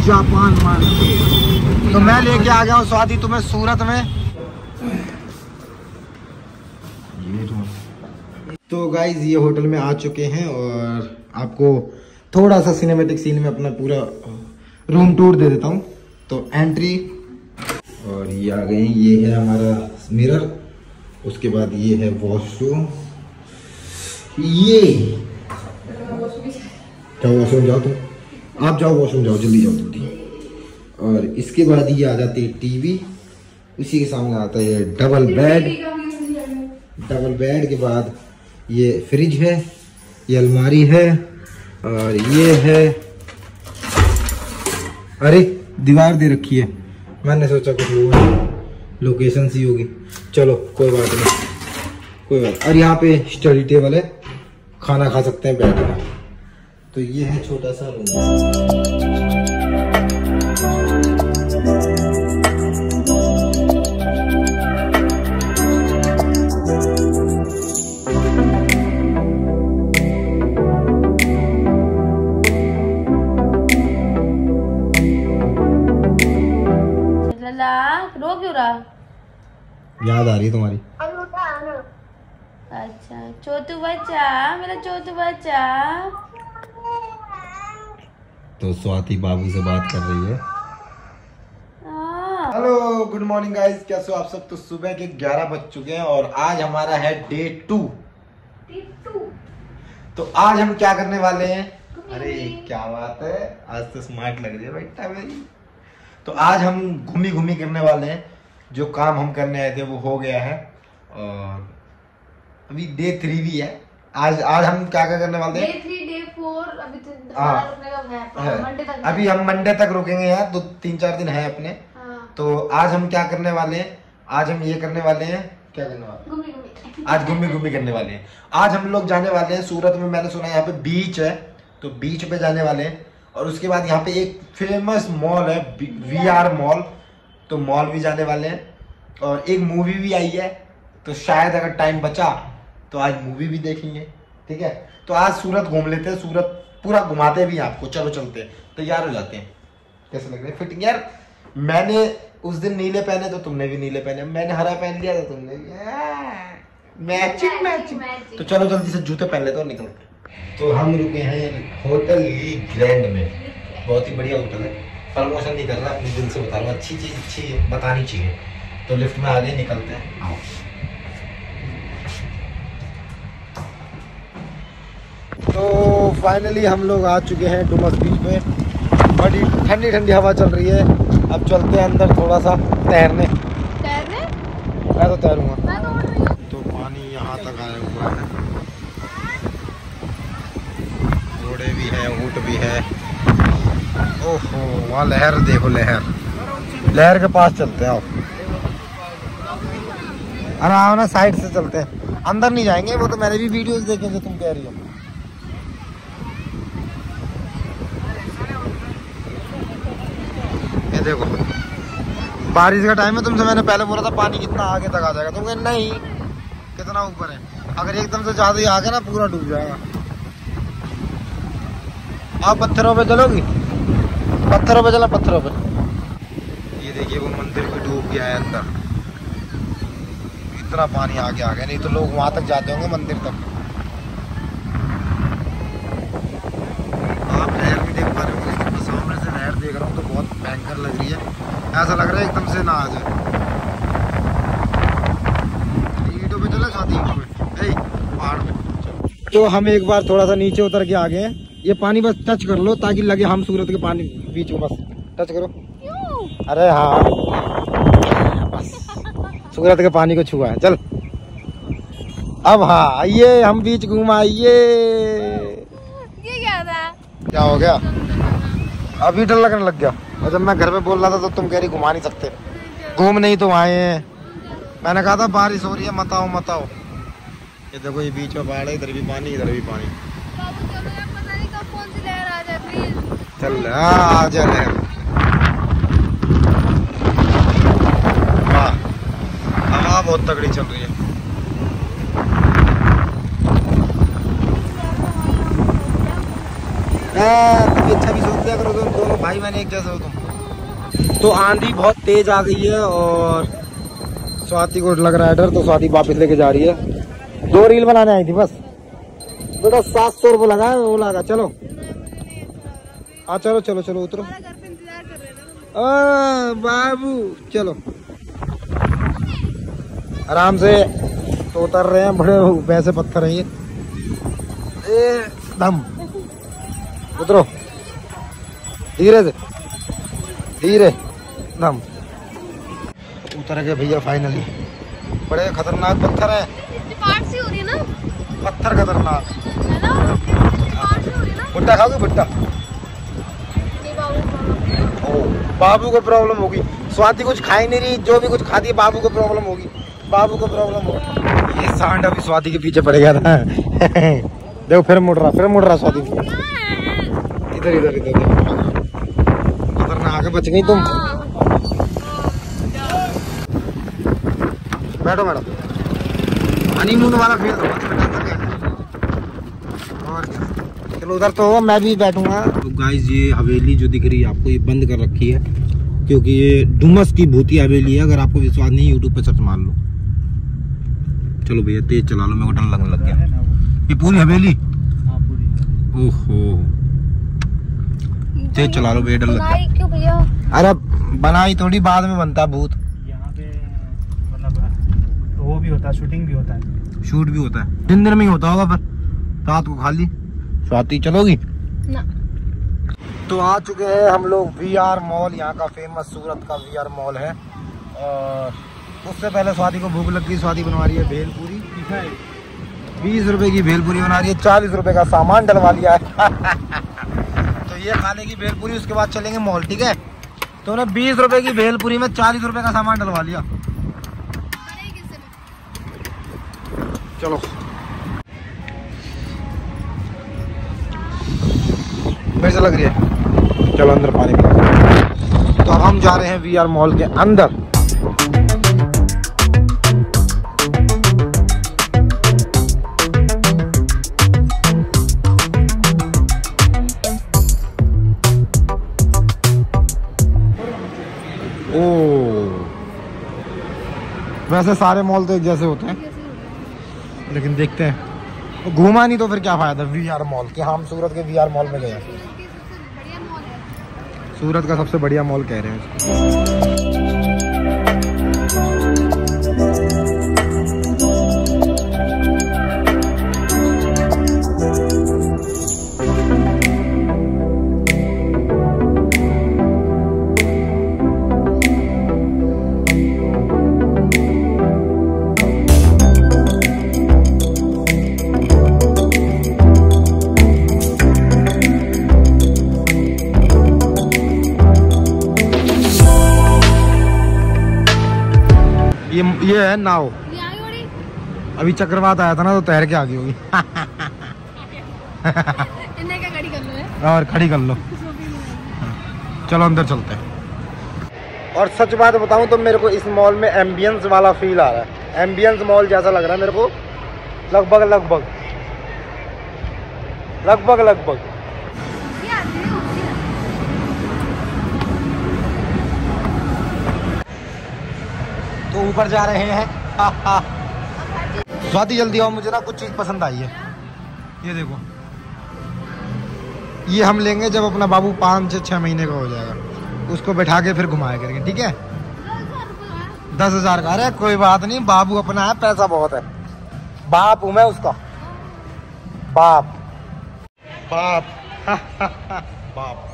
Japan market. तो मैं लेके आ गया हूँ स्वाति तुम्हें सूरत में। तो गाइज ये होटल में आ चुके हैं और आपको थोड़ा सा सिनेमैटिक सीन में अपना पूरा रूम टूर दे देता हूँ। तो एंट्री और ये आ गए। ये है हमारा मिरर, उसके बाद ये है वॉशरूम। ये क्या वॉशरूम जाओ तुम, आप जाओ वॉशरूम जाओ, जल्दी जाओ जल्दी। और इसके बाद ये आ जाती है टीवी, उसी के सामने आता है ये डबल बेड। डबल बेड के बाद ये फ्रिज है, ये अलमारी है और ये है, अरे दीवार दे रखी है, मैंने सोचा कुछ लोकेशन सी होगी, चलो कोई बात नहीं, कोई बात। और यहाँ पे स्टडी टेबल है, खाना खा सकते हैं बैठ कर। तो ये है छोटा सा रूम। रो क्यों रहा? याद आ रही है तुम्हारी। अच्छा छोटू बच्चा, मेरा छोटू बच्चा। तो स्वाति बाबू से बात कर रही है। हेलो गुड मॉर्निंग गाइस, कैसे हो आप सब। तो सुबह के 11 बज चुके हैं और आज हमारा है डे 2। तो आज हम क्या करने वाले हैं? अरे क्या बात है, आज तो स्मार्ट लग रही है बेटा मेरी। तो आज हम घूमी घूमी करने वाले हैं, जो काम हम करने आए थे वो हो गया है और अभी डे 3 भी है। आज हम क्या क्या करने वाले हैं? डे 3 डे 4 अभी तो रुकने का है, मंडे तक। अभी हम मंडे तक रुकेंगे यार, 2-3-4 दिन है अपने। तो आज हम क्या करने वाले हैं? आज हम ये करने वाले हैं, क्या करने वाले हैं? आज घूमी घूमी करने वाले हैं। आज हम लोग जाने वाले हैं सूरत में, मैंने सुना है यहाँ पे बीच है, तो बीच पे जाने वाले हैं। और उसके बाद यहाँ पे एक फेमस मॉल है VR मॉल, तो मॉल भी जाने वाले हैं। और एक मूवी भी आई है, तो शायद अगर टाइम बचा तो आज मूवी भी देखेंगे, ठीक है। तो आज सूरत घूम लेते हैं, सूरत पूरा घुमाते भी आपको। चलो चलते हैं, तैयार हो जाते हैं। कैसे लग रहे हैं फिटिंग यार? मैंने उस दिन नीले पहने तो तुमने भी नीले पहने, मैंने हरा पहन लिया तो तुमने भी। मैचिंग। तो चलो जल्दी से जूते पहन लेते और निकलते हैं। तो हम रुके हैं होटल ग्रैंड में, बहुत ही बढ़िया होटल है। प्रमोशन नहीं कर रहा, अपने दिल से बता रहा हूँ, अच्छी चीज अच्छी बतानी चाहिए। तो लिफ्ट में आगे निकलते हैं, आओ। तो फाइनली हम लोग आ चुके हैं डुमस बीच पे। बड़ी ठंडी ठंडी हवा चल रही है। अब चलते हैं अंदर थोड़ा सा तैरने। मैं तो तैरूंगा। तो पानी यहाँ तक आया हुआ है, घोड़े भी है, ऊँट भी है। ओहो वहाँ लहर देखो, लहर के पास चलते हैं। अरे आओ ना, साइड से चलते हैं, अंदर नहीं जाएंगे। वो तो मैंने भी वीडियोस देखे जो तुम कह रही हो। ये देखो बारिश का टाइम है, तुमसे मैंने पहले बोला था पानी कितना आगे तक आ जाएगा, तुम कहे नहीं कितना ऊपर है। अगर एकदम से ज्यादा ही आ गया ना पूरा डूब जाएगा। आप पत्थरों पे चलोगी? पत्थरों पे चला, पत्थरों पे। ये देखिए वो मंदिर भी डूब गया है अंदर, इतना पानी आगे आ गया। नहीं तो लोग वहां तक जाते होंगे मंदिर तक। आप लहर भी देख पा रहे हो, लेकिन मैं सामने से लहर देख रहा हूँ तो बहुत भयंकर लग रही है। ऐसा लग रहा है एकदम से ना आ जाए। ईंटों पे चला जाती, ईंटों पे, पहाड़ पे। तो हम एक बार थोड़ा सा नीचे उतर के आ गए हैं। ये पानी बस टच कर लो ताकि लगे हम सूरत के पानी बीच में, बस टच करो। क्यों? अरे हाँ बस सूरत के पानी को छुआ है। चल अब हाँ आइए, हम बीच घुमाइए। ये क्या था? क्या हो गया? अभी डर लगने लग गया। और जब मैं घर में बोल रहा था तो तुम कह रही घुमा नहीं सकते। घूम नहीं तो आए हैं। मैंने कहा था बारिश हो रही है, मत आओ। ये देखो ये बीच में पहाड़ है, इधर भी पानी, इधर भी पानी। बाबू चलो यार, पता नहीं कब कौन सी लहर आ जाए, प्लीज। चल आ जा लहर। वाह हवा बहुत तगड़ी चल रही है। अच्छा भी सोच दिया करो, तुम दोनों भाई बहन एक जैसे हो तुम। तो आंधी बहुत तेज आ गई है और स्वाति को लग रहा है डर, तो स्वाति वापस लेके जा रही है। 2 रील बनाने आई थी बस बेटा, 700 रुपये लगा है वो लगा। चलो हाँ चलो चलो चलो उतरो बाबू, चलो आराम से। तो उतर रहे हैं, बड़े वैसे पत्थर है ये, दम उतरो धीरे से, धीरे दम। उतर गए भैया फाइनली। बड़े खतरनाक पत्थर है, सी हो रही है ना पत्थर खतरनाक है ना, सी हो रही है ना। भुट्टा खाओगे भुट्टा? बाबू को प्रॉब्लम होगी, स्वाति कुछ खाई नहीं रही, जो भी कुछ खाती है बाबू को प्रॉब्लम होगी, बाबू को प्रॉब्लम होगी। ये सांड अभी स्वाति के पीछे पड़ गया था देखो फिर मुड़ रहा स्वाति। इधर इधर इधर खतरनाक, बच गई तुम। बैठो मैडम, हनीमून वाला फील दो। और क्या, चलो उधर तो मैं भी बैठूंगा। तो गाइस ये हवेली जो दिख रही है आपको, ये बंद कर रखी है क्योंकि ये डुमस की भूतिया हवेली है। अगर आपको विश्वास नहीं, यूट्यूब पे सर्च मार लो। चलो भैया तेज चला लो, मेरे को डर लगने लग गया। ये पूरी हवेली, ओहो तेज चला लो भैया, डर लग गया। क्यों भैया? अरे बनाई थोड़ी, बाद में बनता भूत। यहाँ पे मतलब वो भी होता है, शूटिंग भी होता है, शूट भी होता है, दिन में ही होता होगा, पर रात को खाली। स्वाति चलोगी ना। तो आ चुके हैं हम लोग VR मॉल, यहाँ का फेमस सूरत का VR मॉल है। और उससे पहले स्वाति को भूख लग गई, स्वाति बनवा रही है भेलपूरी। 20 रुपए की भेलपूरी बना रही है, 40 रुपए का सामान डलवा लिया है तो ये खाने की भेलपूरी, उसके बाद चलेंगे मॉल, ठीक है। तो उन्हें 20 रुपए की भेलपूरी में 40 रुपए का सामान डलवा लिया। चलो कैसे लग रही है, चलो अंदर पानी पी। तो अब हम जा रहे हैं VR मॉल के अंदर। ओ वैसे सारे मॉल तो एक जैसे होते हैं, लेकिन देखते हैं। घूमा नहीं तो फिर क्या फायदा VR मॉल के। हम सूरत के VR मॉल में गए, सूरत का सबसे बढ़िया मॉल कह रहे हैं उसको। ये है नाव, अभी चक्रवात आया था ना तो तैर के आ गई होगी इन्हें क्या खड़ी कर लो है? और खड़ी कर लो। चलो अंदर चलते हैं। और सच बात बताऊं तो मेरे को इस मॉल में एम्बियंस वाला फील आ रहा है, एम्बियंस मॉल जैसा लग रहा है मेरे को, लगभग लगभग लगभग लगभग। तो ऊपर जा रहे हैं स्वाति जल्दी आओ, मुझे ना कुछ चीज पसंद आई है। ये देखो, ये हम लेंगे जब अपना बाबू 5 से 6 महीने का हो जाएगा, उसको बैठा के फिर घुमाया करेंगे, ठीक है। 10,000 का। अरे कोई बात नहीं, बाबू अपना है, पैसा बहुत है, बाप हूं मैं उसका, बाप बाप बाप।